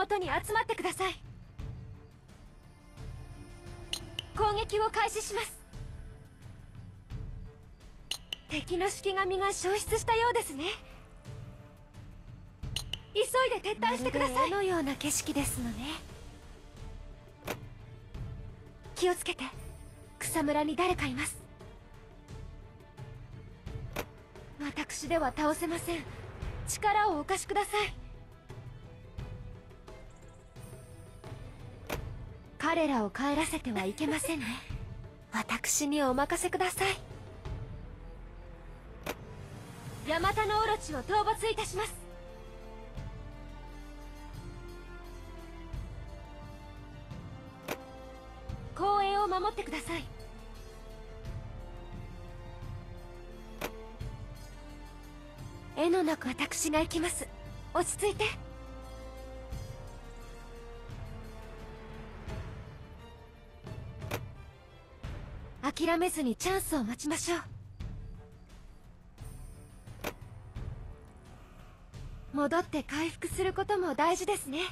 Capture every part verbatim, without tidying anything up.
元に集まってください。攻撃を開始します。敵の式神が消失したようですね。急いで撤退してください。まるで絵のような景色ですのね。気をつけて。草むらに誰かいます。私では倒せません。力をお貸しください。彼らを帰らせてはいけませんね。私にお任せください。ヤマタノオロチを討伐いたします。公園を守ってください。絵の中、私が行きます。落ち着いて。諦めずにチャンスを待ちましょう。戻って回復することも大事ですね。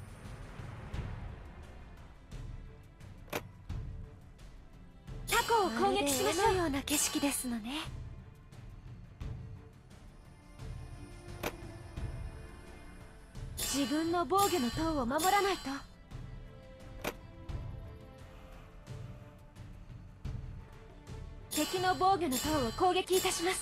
タコを攻撃しましょう。まるで絵のような景色ですのね。自分の防御の塔を守らないと。敵の防御の塔を攻撃いたします。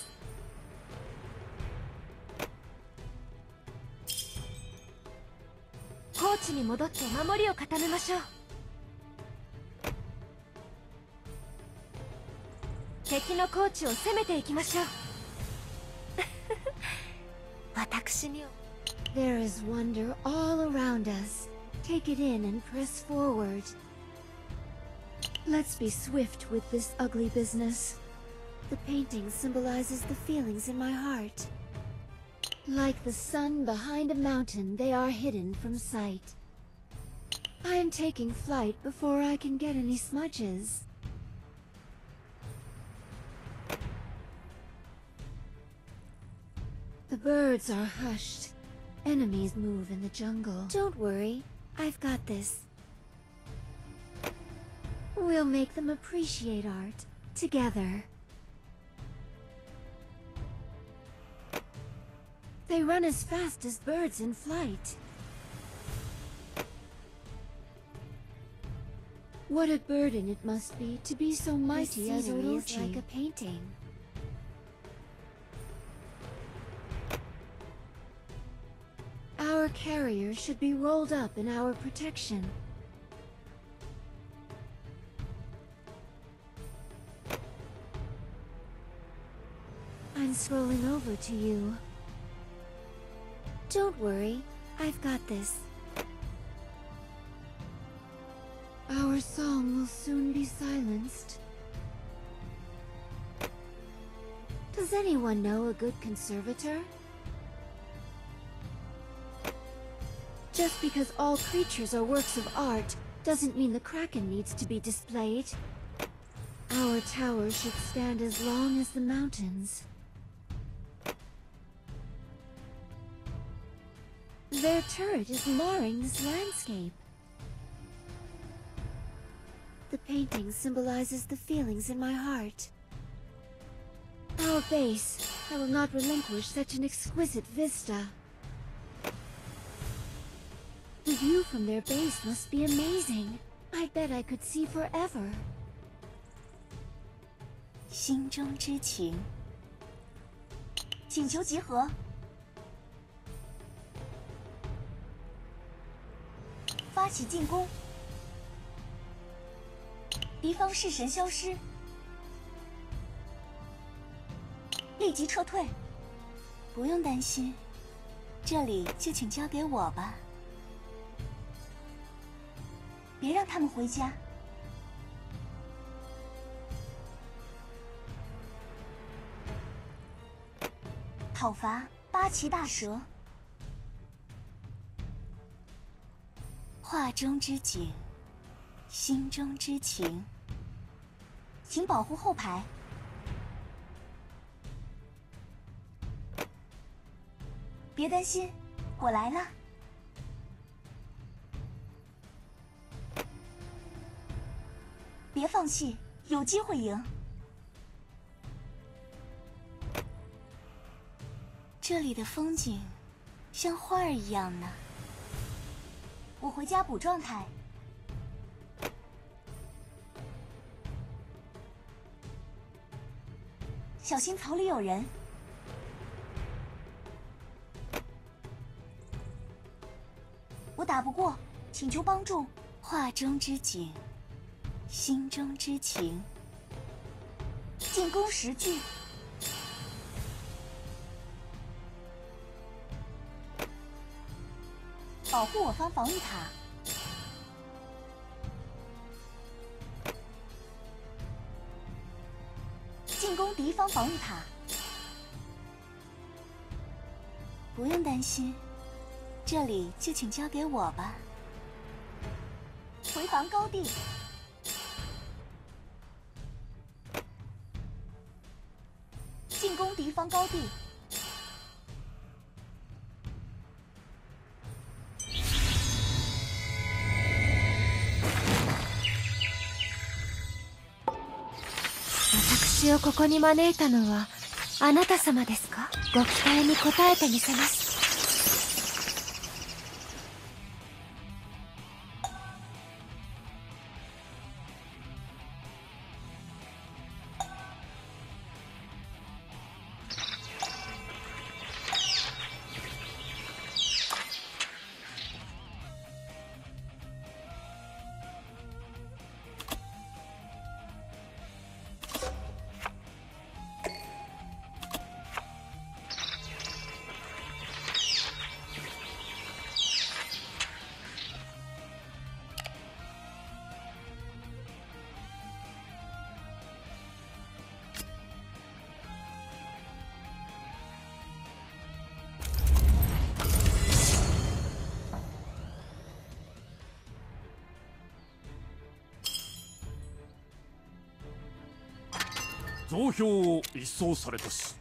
高地に戻って守りを固めましょう。敵の高地を攻めていきましょう。私に。 There is wonder all around us. Take it in and press forward. Let's be swift with this ugly business. The painting symbolizes the feelings in my heart. Like the sun behind a mountain, they are hidden from sight. I am taking flight before I can get any smudges. The birds are hushed. Enemies move in the jungle. Don't worry, I've got this. We'll make them appreciate art, together. They run as fast as birds in flight. What a burden it must be to be so mighty as Orochi. Like a painting. Our carrier should be rolled up in our protection. I'm scrolling over to you. Don't worry, I've got this. Our song will soon be silenced. Does anyone know a good conservator? Just because all creatures are works of art doesn't mean the Kraken needs to be displayed. Our tower should stand as long as the mountains. Their turret is marring this landscape. The painting symbolizes the feelings in my heart. Our base, I will not relinquish such an exquisite vista. The view from their base must be amazing. I bet I could see forever. 心中之情，请求集合。发起进攻，敌方式神消失，立即撤退。不用担心，这里就请交给我吧。别让他们回家。讨伐八岐大蛇。画中之景，心中之情。请保护后排。别担心，我来了。 别放弃，有机会赢。这里的风景像画儿一样呢。我回家补状态。小心草里有人。我打不过，请求帮助。画中之景，心中之情。进攻十句。保护我方防御塔。进攻敌方防御塔。不用担心，这里就请交给我吧。回防高地。进攻敌方高地。 私をここに招いたのはあなた様ですか？ご期待に応えてみせます。 増票を一掃されたし。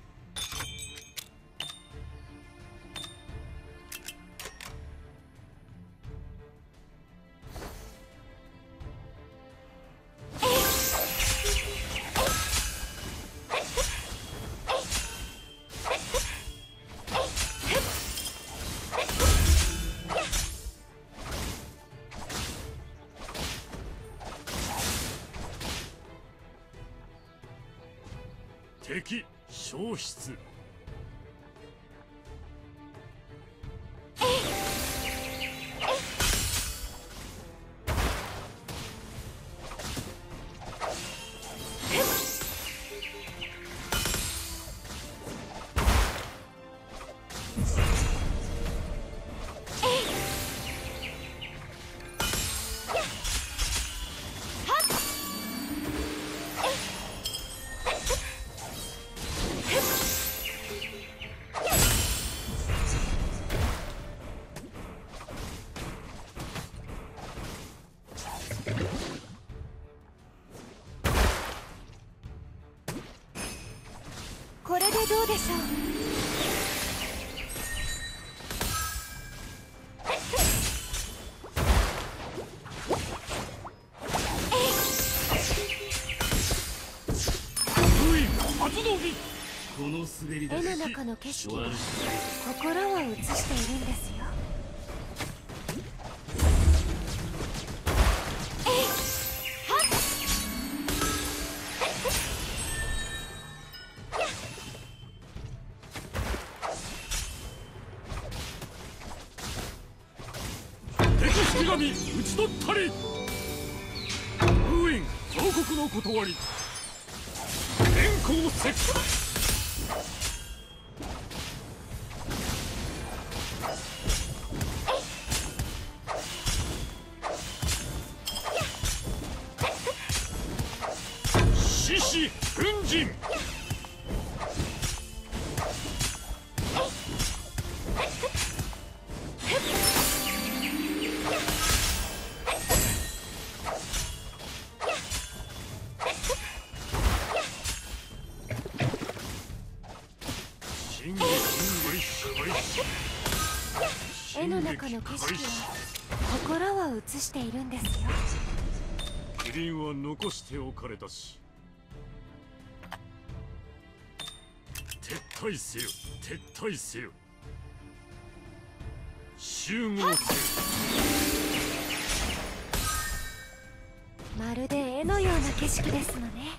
敵消失。 これでどうでしょう。 この滑り出し、 絵の中の景色は心を映しているんですよ。 敵神討ち取ったり。封印彫刻の断り。電光石火。獅子奮陣。 絵の中の景色は心を映しているんですよ。 キリンは残しておかれたし、撤退せよ撤退せよ、集合せよ。 まるで絵のような景色ですのね。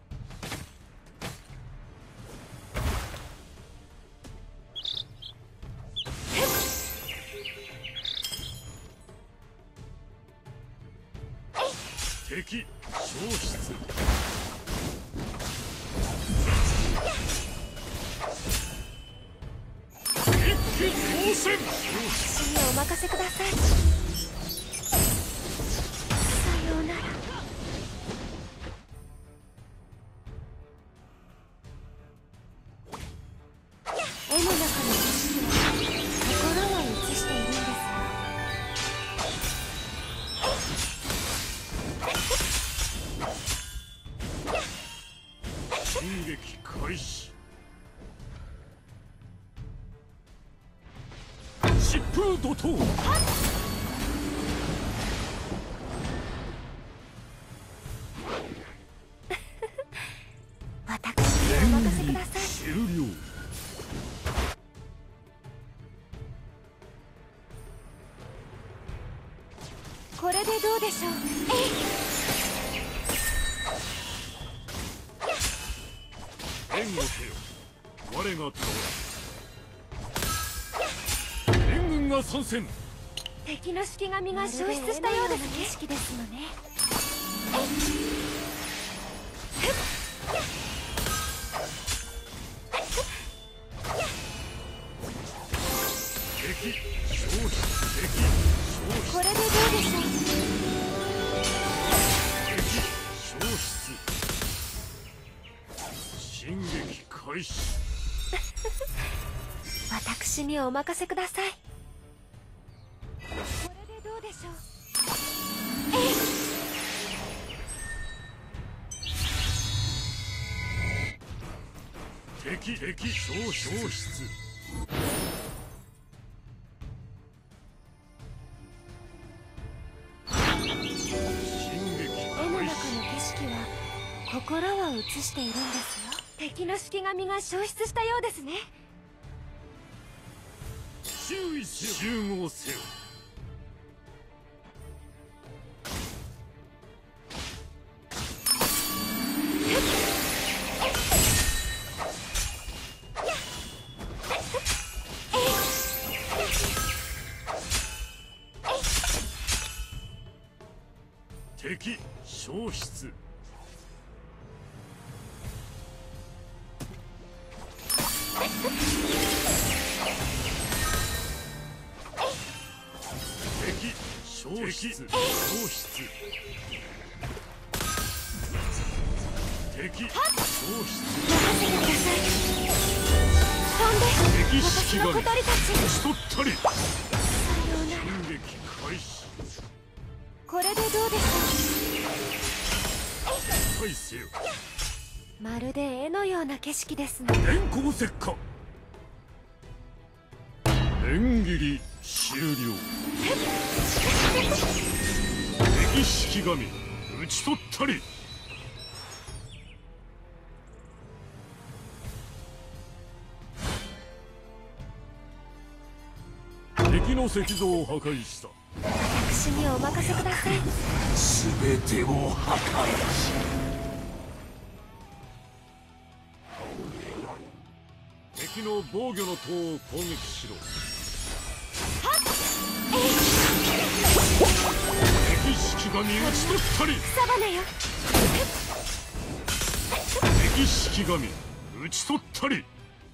敵消失。一気当選。 私にお任せください。さようなら。絵の中の景色は心を映しているんですよ。 進撃開始。疾風怒涛。 私にお任せください。 終了。 これでどうでしょう。 援護せよ、我が倒れ。援軍が参戦。 敵の式神が消失したようですね。景色ですのね。 敵消失。敵消失。 これでどうでしょう。 敵消失。進撃開始。 私にお任せください。これでどうでしょう。 敵敵消失。 絵の中の景色は心を映しているんですよ。敵の式神が消失したようですね。 注意せよ、集合せよ。敵消失。敵消失。消失。敵消失。 任せてください。飛んで敵私式神の小鳥たち。 討ち取ったり。 さようなら。 進撃開始。 これでどうでしょ撤退せよ。 う。まるで絵のような景色ですね。 電光石火。縁切り終了。敵式神討ち取ったり。敵の石像を破壊した。 私にお任せください。 全てを破壊し、 敵の防御の塔を攻撃しろ。敵式神討ち取ったり。 サバネよ。 敵式神討ち取ったり。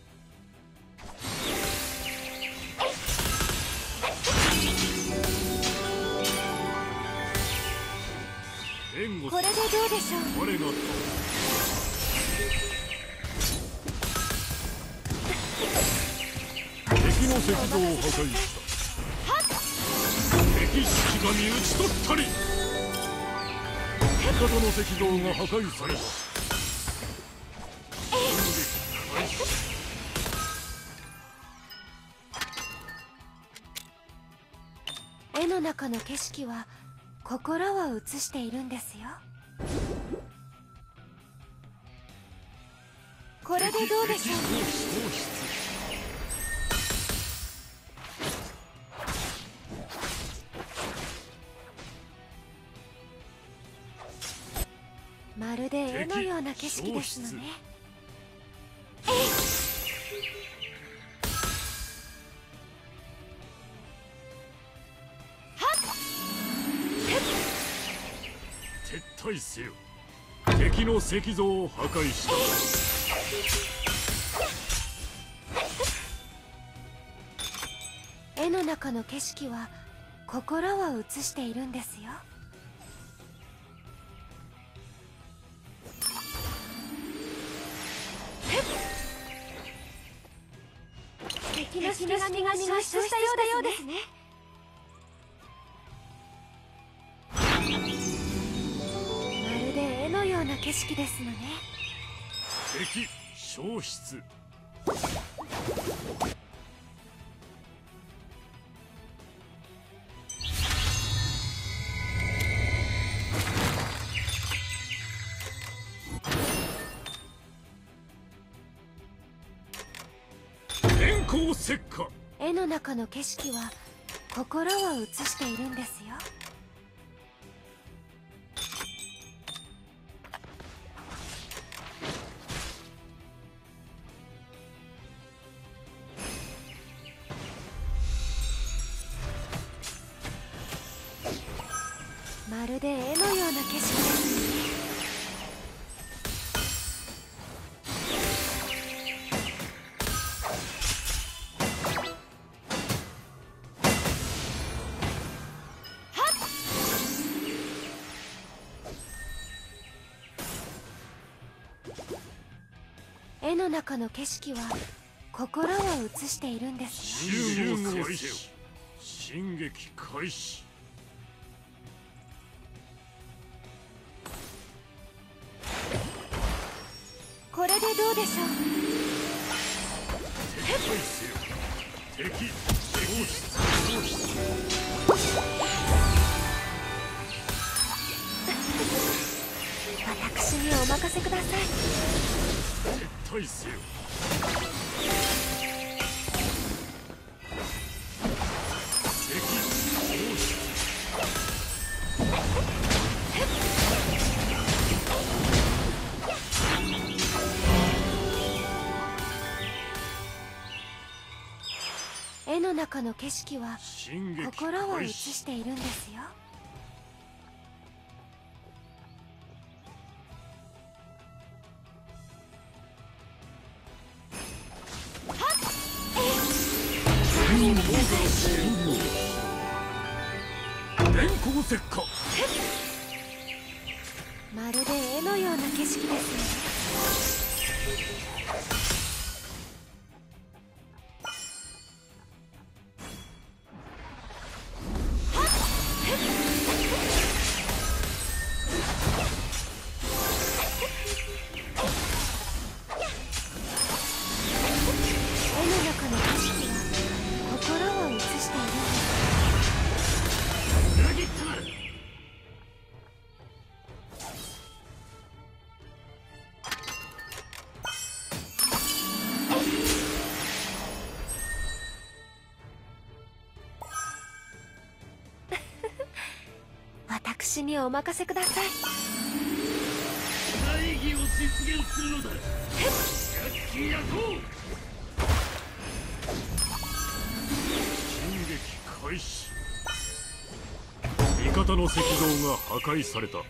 援護これでどうでしょう。 我が倒れ。敵の石像を破壊した。敵式神討ち取ったり。味方の石像が破壊された。進撃開始。 絵の中の景色は心を映しているんですよ。これでどうでしょう。まるで絵のような景色ですのね。 撤退せよ。敵の石像を破壊した。 絵の中の景色は心を映しているんですよ。敵の式神が消失したようですね。まるで絵のような景色ですのね。 敵消失。電光石火。 絵の中の景色は心を映しているんですよ。まるで絵のような景色ですね。絵の中の景色は心を映しているんですよ。 集合開始。進撃開始。 これでどうでしょう。 撤退せよ。敵消失。 私にお任せください。 撤退せよ。敵消失。 絵の中の景色は進撃心を映開始。 しているんですよ。 電光石火。 まるで絵のような景色ですね。絵の中の景色は心を映しているんです。 裏切ったな。 私にお任せください。 大義を実現するのだ。百鬼夜行。進撃開始。味方の石像が破壊された。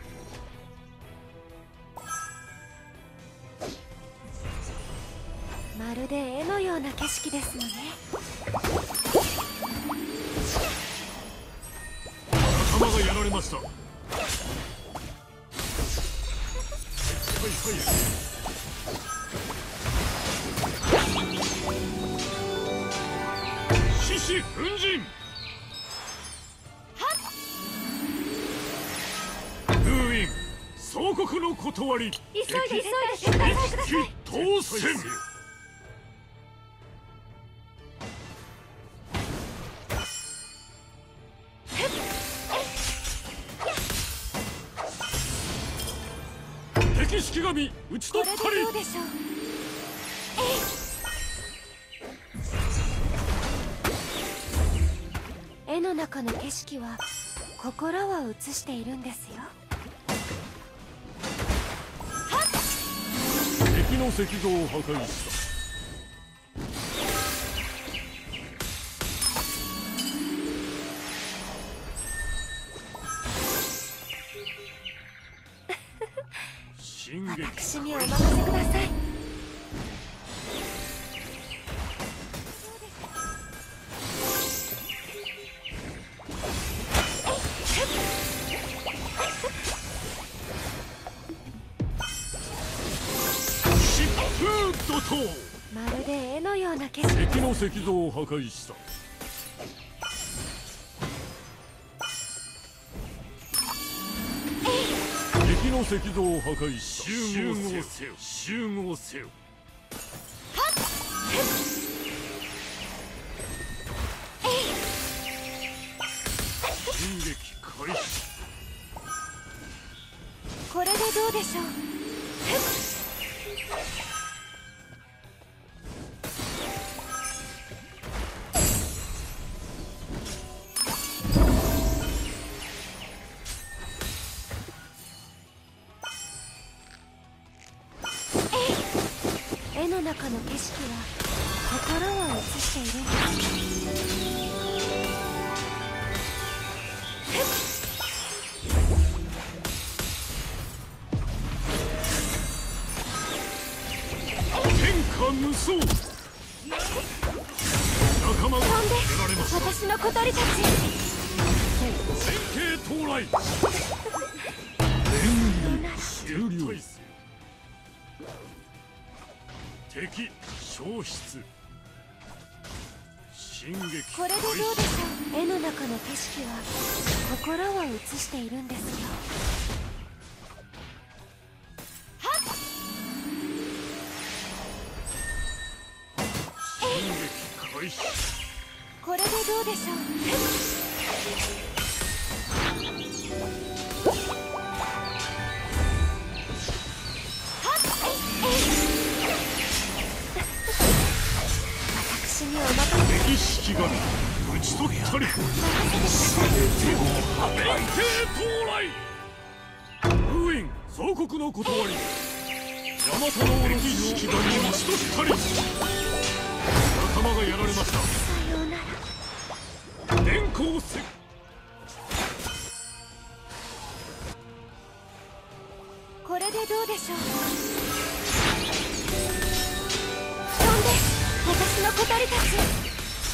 まるで絵のような景色ですのね。 仲間がやられました。はいはい。獅子奮陣。封印総国の断り。 急いで急いで撤退してください。 当選。 敵式神討ちこれで取ったり。 どうでしょう。絵の中の景色は心を映しているんですよ。 敵の石像を破壊した。進撃私にお任せください。 疾風怒涛。 まるで絵のような景色。 敵の石像を破壊した。敵の石像を破壊した。集合せよ、集合せよ。進撃開始。 これでどうでしょう。絵の中の景色は心を映しているんです。 天下無双。仲間が飛んで得られました。 私の小鳥たち。 線形到来。終了。敵消失。進撃これでどうでしょう。絵の中の景色は心を映しているんですよ。 進撃開始。 これでどうでしょう。私にお任せ。 敵式神討ち取ったり。連携到来。封印総国の断り。大和の敵式神討ち取ったり。仲間がやられました。 さようなら。 電光石。 これでどうでしょう。飛んで私の小鳥たち。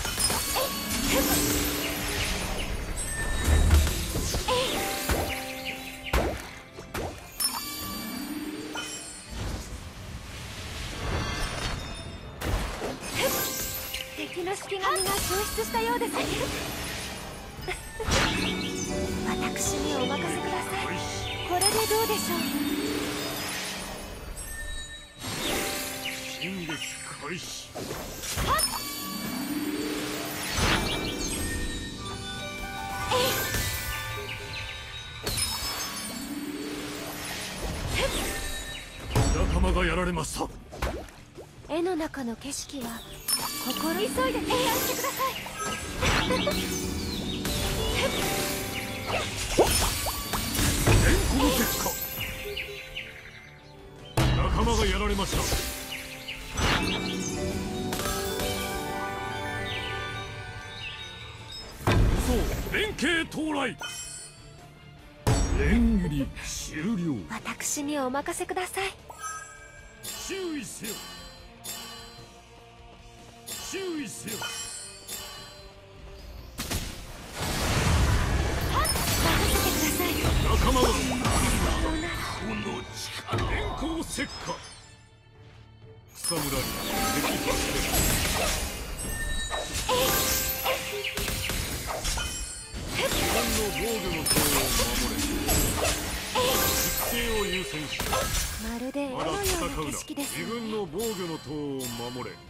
敵の式神が消失したようですね。私にお任せください。これでどうでしょう。 進撃開始。仲間がやられました。 絵の中の景色は心急いで提案してください。 電光石火。仲間がやられました。そう連携到来。連切り終了。 私にお任せください。 注意せよ、注意せよ。 任せてください。 仲間がこの力。 電光石火。草むらに敵発見。自分の防御の塔を守れ。育成を優先しろ。 まるで絵のよまだ戦うなうな。 景色です自分ね。 の防御の塔を守れ。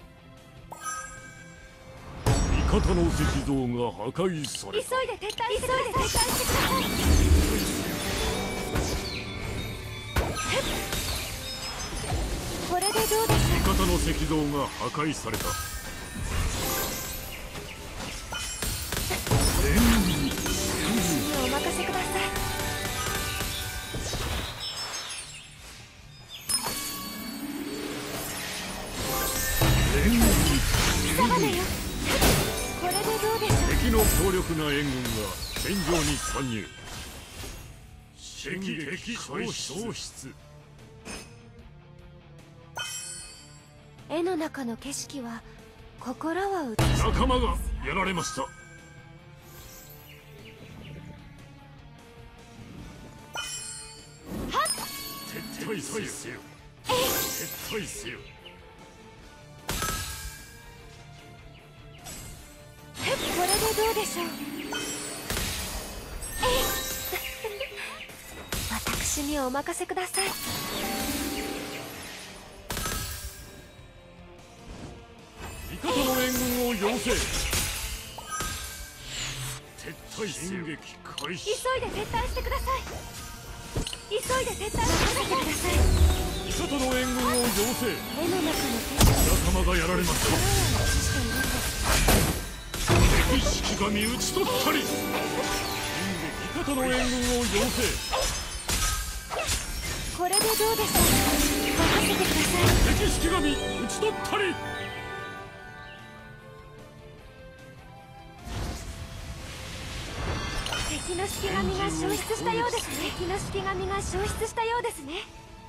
味方の石像が破壊さ急いれた。 で撤退してください。急いで撤退してください。 これでどうでしょう。 味方の石像が破壊された。 私にお任せください。草花よ。これでどうでしょう。 敵の強力な援軍が戦場に参入。敵敵消失。 絵の中の景色は心は映し仲間がやられました。撤退せよ。撤退せよ。 これでどうでしょう。私にお任せください。 味方の援軍を要請。撤退進撃開始。 急いで撤退してください。急いで撤退してください。 味方の援軍を要請。 絵の中の景色仲間がやられました。 は映しているんです。 敵式神討ち取ったり。味方の援軍を要請。 これでどうでしょう。任せてください。 敵式神討ち取ったり。 敵の式神が消失したようですね。敵の式神が消失したようですね。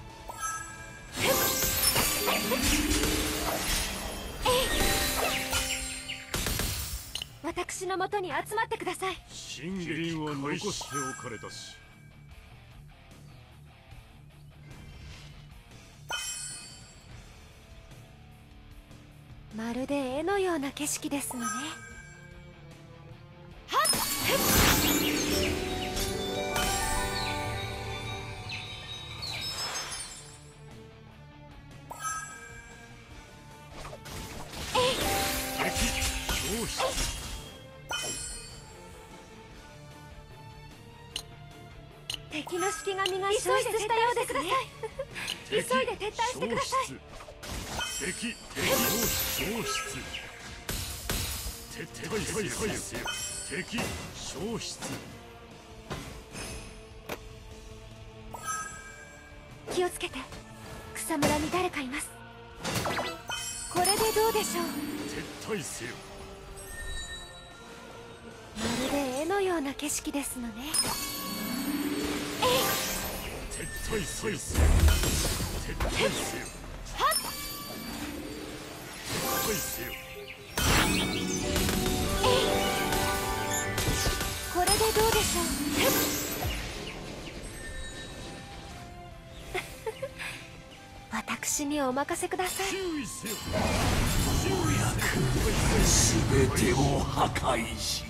私のもとに集まってください。 進撃は残しておかれたし。 まるで絵のような景色ですのね。 敵消失。 敵の式神が消失したようですね。急いで撤退してください。 敵敵消失。撤退せよ。敵消失。 気をつけて。草むらに誰かいます。これでどうでしょう。 撤退せよ。 まるで絵のような景色ですのね。 撤退せよ。撤退せよ。撤退せよ。 これでどうでしょう。私にお任せください。 注意せよ。 全てを破壊し、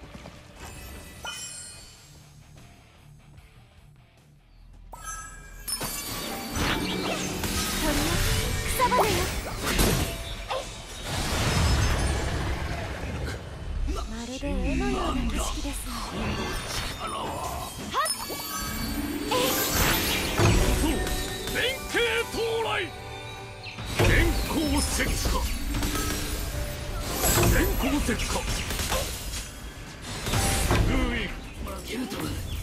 草花よ。まるで絵のような景色ですね。 連携到来。電光石火。電光石火。封印。 負けると